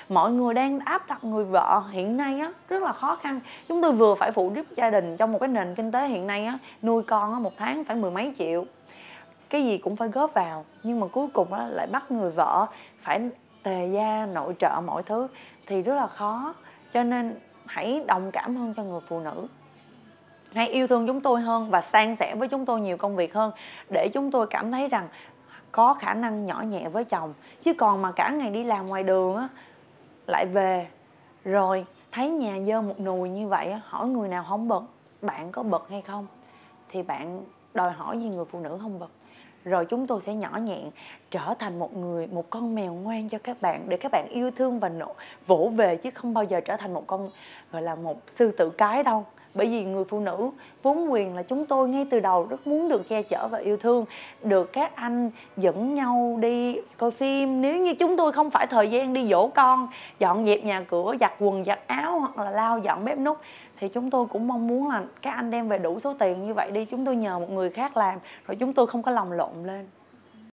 mọi người đang áp đặt người vợ hiện nay á rất là khó khăn. Chúng tôi vừa phải phụ giúp gia đình trong một cái nền kinh tế hiện nay á, nuôi con á một tháng phải 10 mấy triệu, cái gì cũng phải góp vào, nhưng mà cuối cùng á lại bắt người vợ phải tề gia nội trợ mọi thứ thì rất là khó. Cho nên hãy đồng cảm hơn cho người phụ nữ, hãy yêu thương chúng tôi hơn và san sẻ với chúng tôi nhiều công việc hơn, để chúng tôi cảm thấy rằng có khả năng nhỏ nhẹ với chồng. Chứ còn mà cả ngày đi làm ngoài đường á, lại về rồi thấy nhà dơ một nùi như vậy á, hỏi người nào không bực, bạn có bực hay không, thì bạn đòi hỏi gì người phụ nữ không bực. Rồi chúng tôi sẽ nhỏ nhẹn trở thành một con mèo ngoan cho các bạn, để các bạn yêu thương và vỗ về, chứ không bao giờ trở thành một con gọi là một sư tử cái đâu. Bởi vì người phụ nữ vốn quyền là chúng tôi ngay từ đầu rất muốn được che chở và yêu thương, được các anh dẫn nhau đi coi phim. Nếu như chúng tôi không phải thời gian đi dỗ con, dọn dẹp nhà cửa, giặt quần giặt áo hoặc là lau dọn bếp núc, thì chúng tôi cũng mong muốn là các anh đem về đủ số tiền như vậy đi, chúng tôi nhờ một người khác làm, rồi chúng tôi không có lòng lộn lên.